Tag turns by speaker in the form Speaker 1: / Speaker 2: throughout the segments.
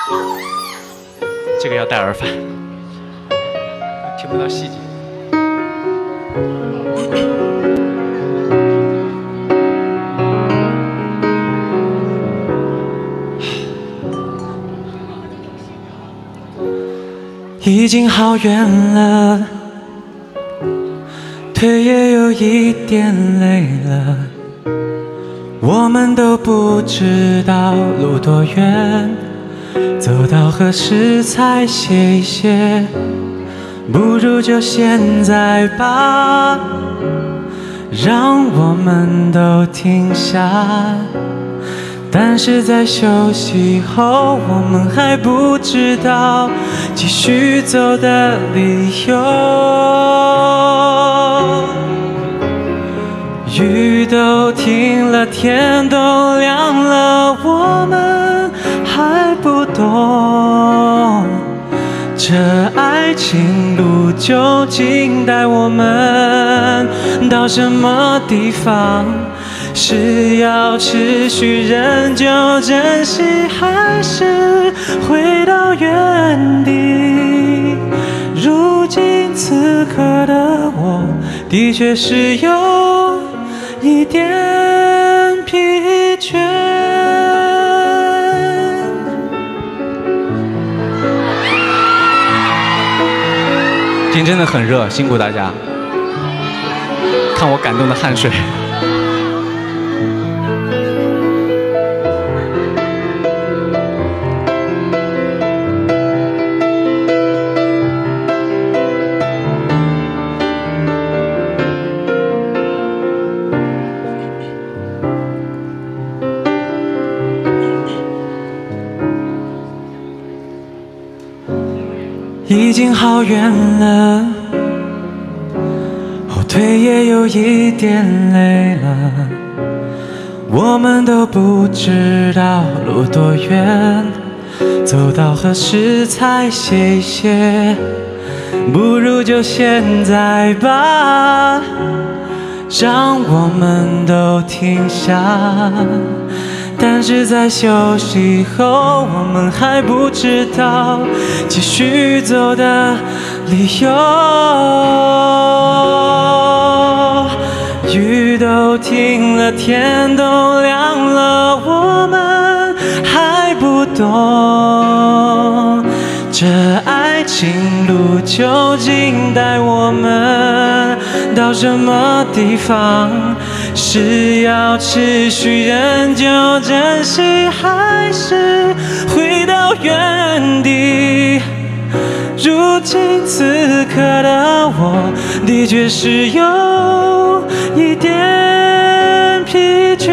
Speaker 1: 这个要戴耳返，听不到细节。已经好远了，腿也有一点累了，我们都不知道路多远，走到何时才歇一歇，不如就现在吧，让我们都停下。但是在休息后，我们还不知道继续走的理由。雨都停了，天都亮了，我们还不懂这爱情路究竟带我们到什么地方？是要持续仍旧珍惜，还是回到原地？如今此刻的我，的确是有一点疲倦。今天真的很热，辛苦大家，看我感动的汗水。已经好远了，后腿也有一点累了，我们都不知道路多远，走到何时才歇一歇，不如就现在吧，让我们都停下。但是在休息后，我们还不知道继续走的理由。雨都停了，天都亮了，我们还不懂这爱情路究竟带我们到什么地方？是要持续仍旧珍惜，还是回到原地？如今此刻的我，的确是有一点疲倦。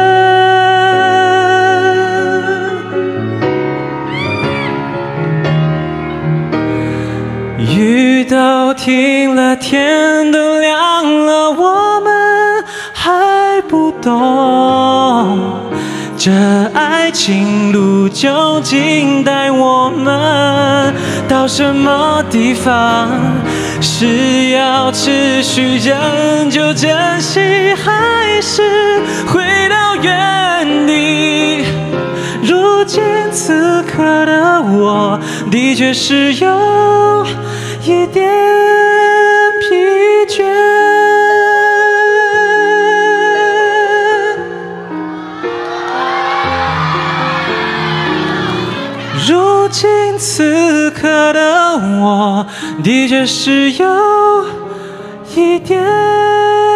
Speaker 1: 雨都停了，天都亮了，我们还不懂这爱情路究竟带我们到什么地方？是要持续仍旧珍惜，还是回到原地？如今此刻的我，的确是有一点疲倦。如今此刻的我，的确是有一点